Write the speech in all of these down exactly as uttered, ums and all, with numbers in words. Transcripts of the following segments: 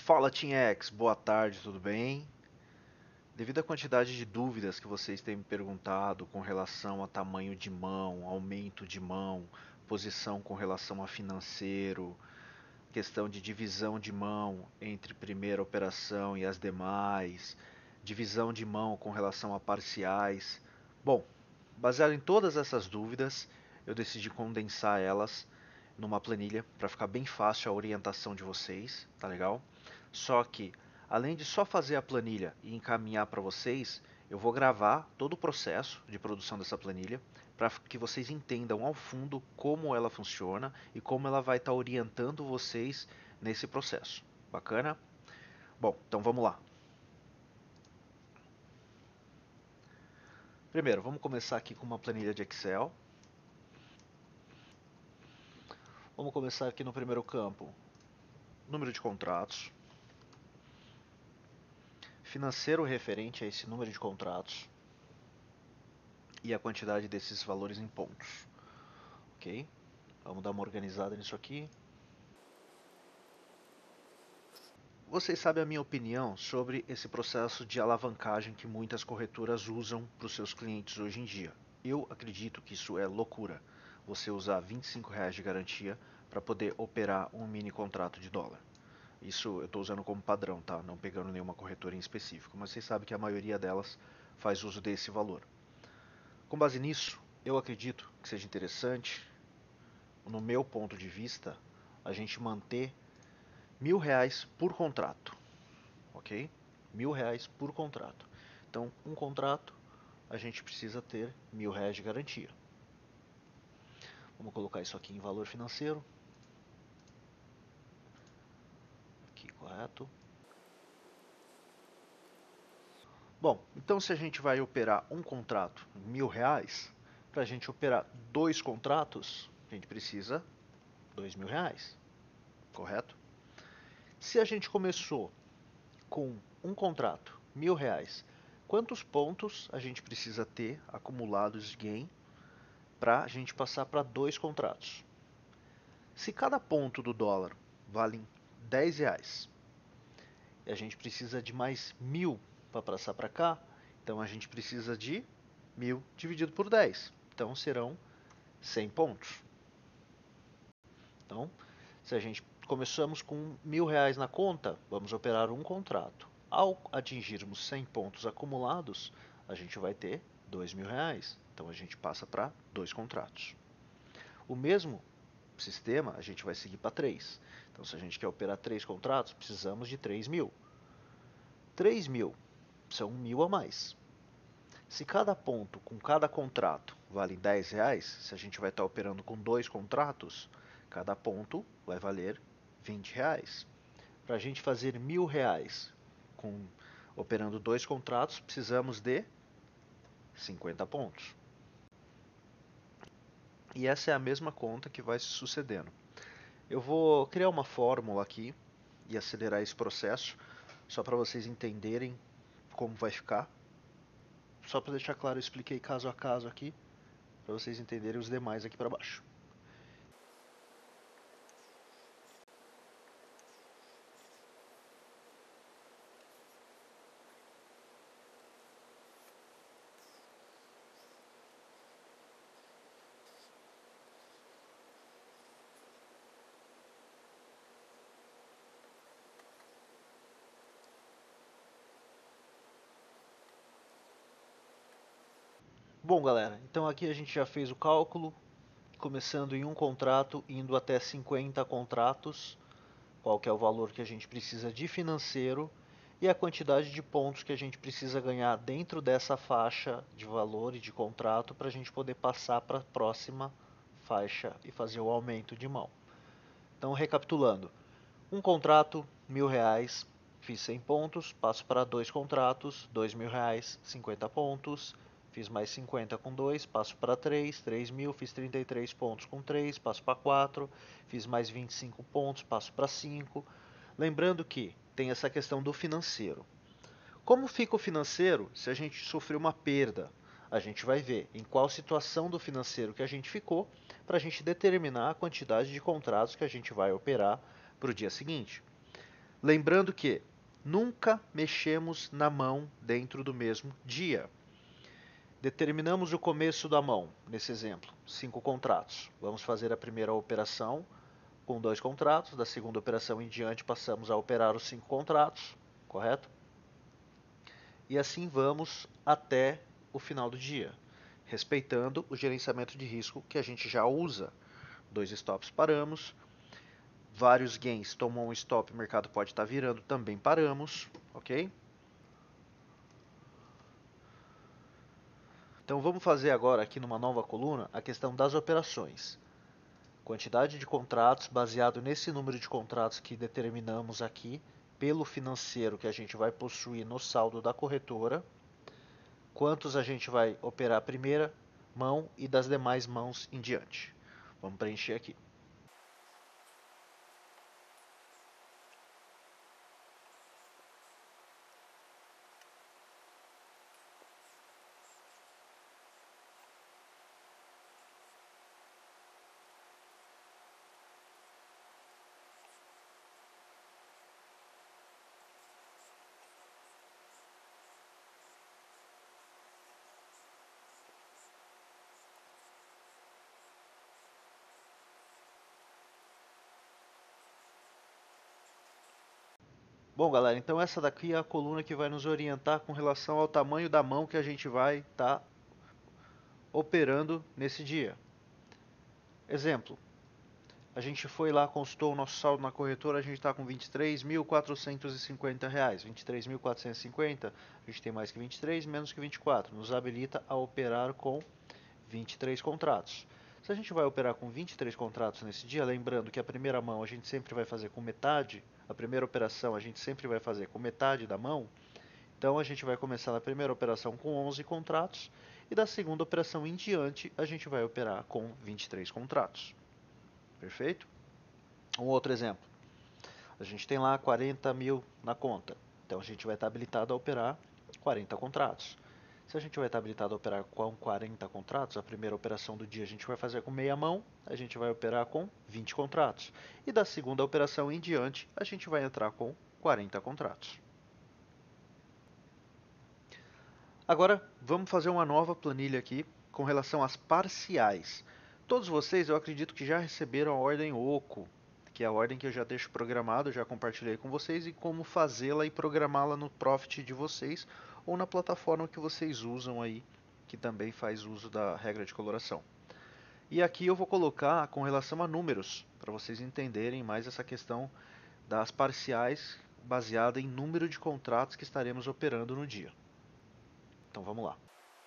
Fala Team X, boa tarde, tudo bem? Devido à quantidade de dúvidas que vocês têm me perguntado com relação a tamanho de mão, aumento de mão, posição com relação a financeiro, questão de divisão de mão entre primeira operação e as demais, divisão de mão com relação a parciais. Bom, baseado em todas essas dúvidas, eu decidi condensar elas numa planilha para ficar bem fácil a orientação de vocês, tá legal? Só que, além de só fazer a planilha e encaminhar para vocês, eu vou gravar todo o processo de produção dessa planilha para que vocês entendam ao fundo como ela funciona e como ela vai estar orientando vocês nesse processo. Bacana? Bom, então vamos lá. Primeiro, vamos começar aqui com uma planilha de Excel. Vamos começar aqui no primeiro campo, número de contratos. Financeiro referente a esse número de contratos e a quantidade desses valores em pontos. Ok? Vamos dar uma organizada nisso aqui. Vocês sabem a minha opinião sobre esse processo de alavancagem que muitas corretoras usam para os seus clientes hoje em dia. Eu acredito que isso é loucura. Você usar vinte e cinco reais de garantia para poder operar um mini contrato de dólar. Isso eu estou usando como padrão, tá? Não pegando nenhuma corretora em específico, mas vocês sabem que a maioria delas faz uso desse valor. Com base nisso, eu acredito que seja interessante, no meu ponto de vista, a gente manter mil reais por contrato, ok? Mil reais por contrato. Então, um contrato, a gente precisa ter mil reais de garantia. Vamos colocar isso aqui em valor financeiro. Aqui, correto. Bom, então se a gente vai operar um contrato em mil reais, para a gente operar dois contratos, a gente precisa dois mil reais, correto? Se a gente começou com um contrato, mil reais, quantos pontos a gente precisa ter acumulados de gain para a gente passar para dois contratos? Se cada ponto do dólar vale dez reais e a gente precisa de mais mil para passar para cá, então a gente precisa de mil dividido por dez. Então serão cem pontos. Então, se a gente começamos com mil reais na conta, vamos operar um contrato. Ao atingirmos cem pontos acumulados, a gente vai ter dois mil reais. Então a gente passa para dois contratos. O mesmo sistema a gente vai seguir para três. Então se a gente quer operar três contratos, precisamos de três mil. três mil são mil a mais. Se cada ponto com cada contrato vale dez reais, se a gente vai estar operando com dois contratos, cada ponto vai valer vinte reais. Para a gente fazer mil reais com, operando dois contratos, precisamos de cinquenta pontos. E essa é a mesma conta que vai se sucedendo. Eu vou criar uma fórmula aqui e acelerar esse processo, só para vocês entenderem como vai ficar. Só para deixar claro, eu expliquei caso a caso aqui, para vocês entenderem os demais aqui para baixo. Bom, galera, então aqui a gente já fez o cálculo, começando em um contrato, indo até cinquenta contratos, qual que é o valor que a gente precisa de financeiro e a quantidade de pontos que a gente precisa ganhar dentro dessa faixa de valor e de contrato para a gente poder passar para a próxima faixa e fazer o aumento de mão. Então, recapitulando, um contrato, mil reais, fiz cem pontos, passo para dois contratos, dois mil reais, cinquenta pontos, fiz mais cinquenta com dois, passo para três, três mil, fiz trinta e três pontos com três, passo para quatro, fiz mais vinte e cinco pontos, passo para cinco. Lembrando que tem essa questão do financeiro. Como fica o financeiro se a gente sofreu uma perda? A gente vai ver em qual situação do financeiro que a gente ficou para a gente determinar a quantidade de contratos que a gente vai operar para o dia seguinte. Lembrando que nunca mexemos na mão dentro do mesmo dia. Determinamos o começo da mão, nesse exemplo, cinco contratos. Vamos fazer a primeira operação com dois contratos, da segunda operação em diante passamos a operar os cinco contratos, correto? E assim vamos até o final do dia, respeitando o gerenciamento de risco que a gente já usa. Dois stops paramos, vários gains tomou um stop, o mercado pode estar virando, também paramos, ok? Então vamos fazer agora aqui numa nova coluna a questão das operações. Quantidade de contratos baseado nesse número de contratos que determinamos aqui pelo financeiro que a gente vai possuir no saldo da corretora. Quantos a gente vai operar a primeira mão e das demais mãos em diante. Vamos preencher aqui. Bom, galera, então essa daqui é a coluna que vai nos orientar com relação ao tamanho da mão que a gente vai estar tá operando nesse dia. Exemplo, a gente foi lá, consultou o nosso saldo na corretora, a gente está com vinte e três mil quatrocentos e cinquenta reais. vinte e três mil quatrocentos e cinquenta, a gente tem mais que vinte e três, menos que vinte e quatro. Nos habilita a operar com vinte e três contratos. Se a gente vai operar com vinte e três contratos nesse dia, lembrando que a primeira mão a gente sempre vai fazer com metade, a primeira operação a gente sempre vai fazer com metade da mão, então a gente vai começar na primeira operação com onze contratos e da segunda operação em diante a gente vai operar com vinte e três contratos. Perfeito? Um outro exemplo. A gente tem lá quarenta mil na conta, então a gente vai estar habilitado a operar quarenta contratos. Se a gente vai estar habilitado a operar com quarenta contratos, a primeira operação do dia a gente vai fazer com meia mão, a gente vai operar com vinte contratos. E da segunda operação em diante, a gente vai entrar com quarenta contratos. Agora, vamos fazer uma nova planilha aqui com relação às parciais. Todos vocês, eu acredito que já receberam a ordem OCO, que é a ordem que eu já deixo programado, já compartilhei com vocês, e como fazê-la e programá-la no Profit de vocês, ou na plataforma que vocês usam aí, que também faz uso da regra de coloração. E aqui eu vou colocar com relação a números, para vocês entenderem mais essa questão das parciais baseada em número de contratos que estaremos operando no dia. Então vamos lá.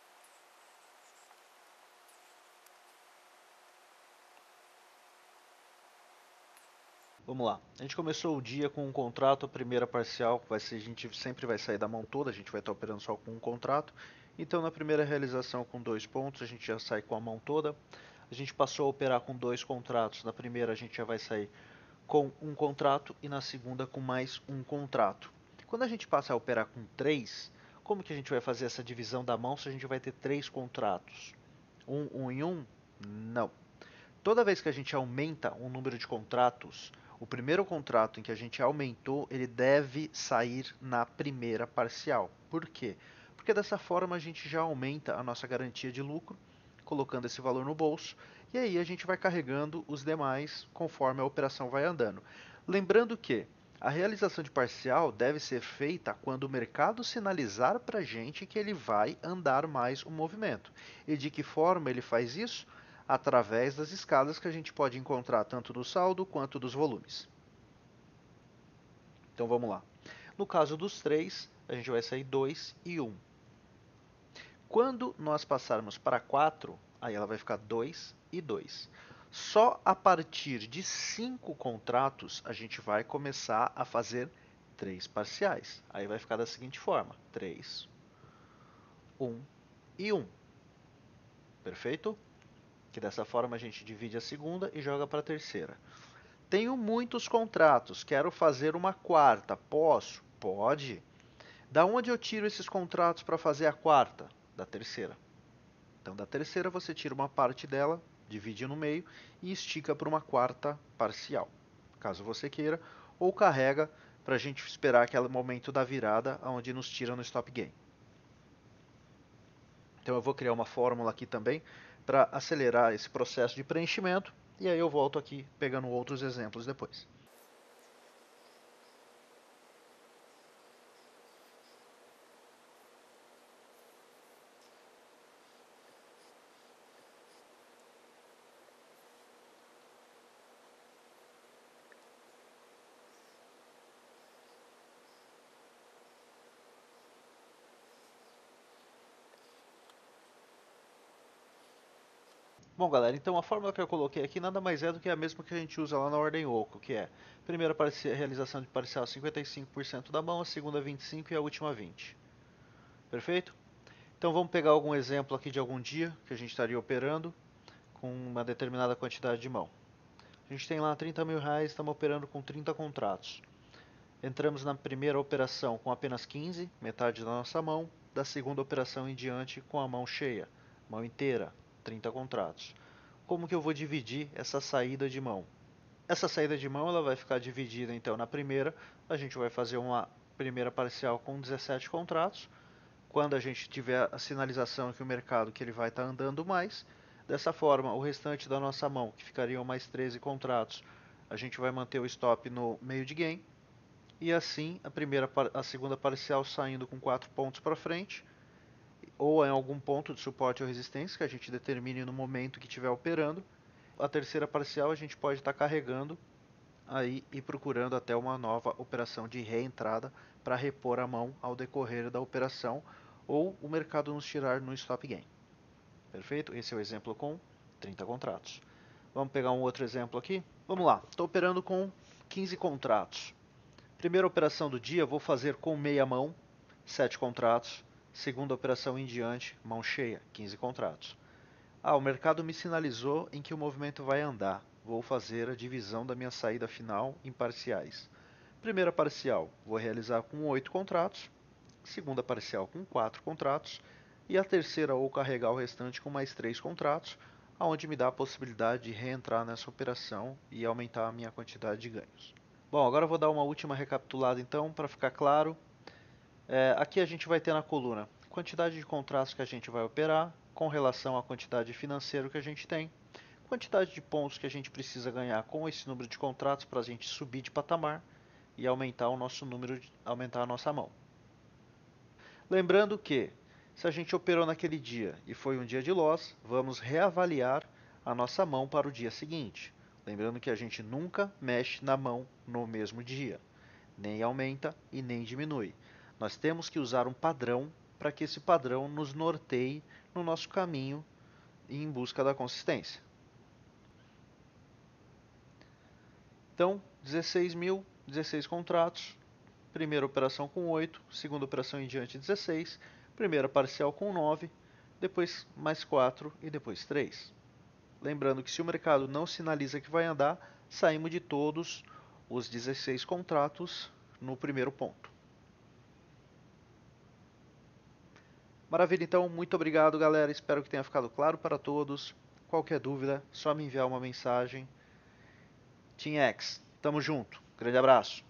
Vamos lá. A gente começou o dia com um contrato, a primeira parcial, vai ser, a gente sempre vai sair da mão toda, a gente vai estar operando só com um contrato. Então na primeira realização com dois pontos, a gente já sai com a mão toda. A gente passou a operar com dois contratos, na primeira a gente já vai sair com um contrato e na segunda com mais um contrato. Quando a gente passa a operar com três, como que a gente vai fazer essa divisão da mão se a gente vai ter três contratos? Um, um em um? Não. Toda vez que a gente aumenta o número de contratos, o primeiro contrato em que a gente aumentou, ele deve sair na primeira parcial. Por quê? Porque dessa forma a gente já aumenta a nossa garantia de lucro, colocando esse valor no bolso, e aí a gente vai carregando os demais conforme a operação vai andando. Lembrando que a realização de parcial deve ser feita quando o mercado sinalizar para a gente que ele vai andar mais o movimento. E de que forma ele faz isso? Através das escadas que a gente pode encontrar tanto do saldo quanto dos volumes. Então vamos lá. No caso dos três, a gente vai sair dois e um. Quando nós passarmos para quatro, aí ela vai ficar dois e dois. Só a partir de cinco contratos a gente vai começar a fazer três parciais. Aí vai ficar da seguinte forma: três, um e um. Perfeito? Que dessa forma a gente divide a segunda e joga para a terceira. Tenho muitos contratos, quero fazer uma quarta. Posso? Pode. Da onde eu tiro esses contratos para fazer a quarta? Da terceira. Então, da terceira você tira uma parte dela, divide no meio e estica para uma quarta parcial, caso você queira, ou carrega para a gente esperar aquele momento da virada onde nos tira no stop gain. Então eu vou criar uma fórmula aqui também para acelerar esse processo de preenchimento e aí eu volto aqui pegando outros exemplos depois. Bom, galera, então a fórmula que eu coloquei aqui nada mais é do que a mesma que a gente usa lá na ordem oco, que é a primeira realização de parcial cinquenta e cinco por cento da mão, a segunda vinte e cinco por cento e a última vinte por cento. Perfeito? Então vamos pegar algum exemplo aqui de algum dia que a gente estaria operando com uma determinada quantidade de mão. A gente tem lá trinta mil reais, estamos operando com trinta contratos. Entramos na primeira operação com apenas quinze, metade da nossa mão, da segunda operação em diante com a mão cheia, mão inteira, trinta contratos. Como que eu vou dividir essa saída de mão? Essa saída de mão ela vai ficar dividida então na primeira, a gente vai fazer uma primeira parcial com dezessete contratos. Quando a gente tiver a sinalização que o mercado que ele vai estar andando mais, dessa forma o restante da nossa mão, que ficariam mais treze contratos, a gente vai manter o stop no meio de gain. E assim a primeira, a segunda parcial saindo com quatro pontos para frente, ou em algum ponto de suporte ou resistência que a gente determine no momento que estiver operando. A terceira parcial a gente pode estar carregando aí e procurando até uma nova operação de reentrada para repor a mão ao decorrer da operação ou o mercado nos tirar no stop gain. Perfeito? Esse é o exemplo com trinta contratos. Vamos pegar um outro exemplo aqui? Vamos lá, estou operando com quinze contratos. Primeira operação do dia, vou fazer com meia mão, sete contratos. Segunda operação em diante, mão cheia, quinze contratos. Ah, o mercado me sinalizou em que o movimento vai andar. Vou fazer a divisão da minha saída final em parciais. Primeira parcial, vou realizar com oito contratos. Segunda parcial com quatro contratos. E a terceira, ou carregar o restante com mais três contratos, onde me dá a possibilidade de reentrar nessa operação e aumentar a minha quantidade de ganhos. Bom, agora eu vou dar uma última recapitulada então, para ficar claro. É, aqui a gente vai ter na coluna quantidade de contratos que a gente vai operar, com relação à quantidade de financeiro que a gente tem, quantidade de pontos que a gente precisa ganhar com esse número de contratos para a gente subir de patamar e aumentar o nosso número, de, aumentar a nossa mão. Lembrando que, se a gente operou naquele dia e foi um dia de loss, vamos reavaliar a nossa mão para o dia seguinte. Lembrando que a gente nunca mexe na mão no mesmo dia, nem aumenta e nem diminui. Nós temos que usar um padrão para que esse padrão nos norteie no nosso caminho em busca da consistência. Então, dezesseis mil, dezesseis contratos, primeira operação com oito, segunda operação em diante dezesseis, primeira parcial com nove, depois mais quatro e depois três. Lembrando que se o mercado não sinaliza que vai andar, saímos de todos os dezesseis contratos no primeiro ponto. Maravilha, então, muito obrigado, galera. Espero que tenha ficado claro para todos. Qualquer dúvida, só me enviar uma mensagem. Team X, tamo junto. Grande abraço.